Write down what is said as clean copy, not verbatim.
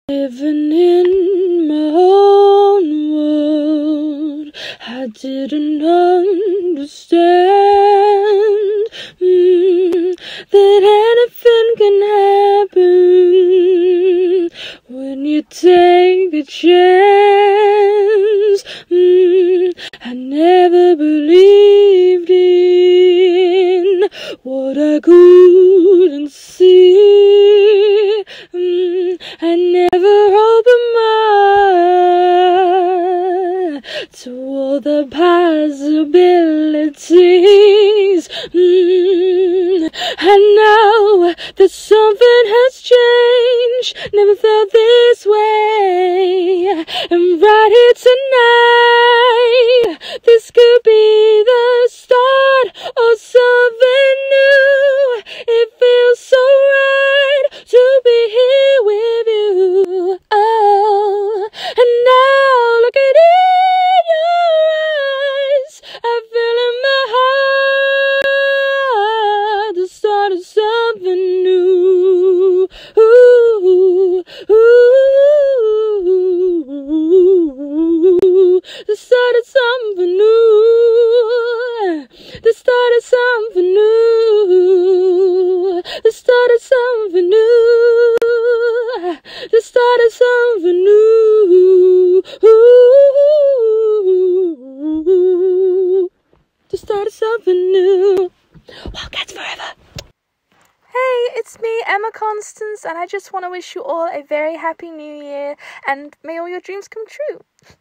Living in my own world, I didn't understand that anything can happen when you take a chance. I never believed in what I couldn't see. I never opened my eyes to all the possibilities. And now that something has changed, never felt this way. And right here tonight, this could be the start of something new. It feels so right to be here with you. Oh, and now look at in your eyes, I feel in my heart the start of something new. Ooh, ooh, the start of something new. The start of something new. The start of something new. The start of something new. The start of something new. WildCats Forever. Hey, it's me, Emma Constance, and I just want to wish you all a very happy new year, and may all your dreams come true.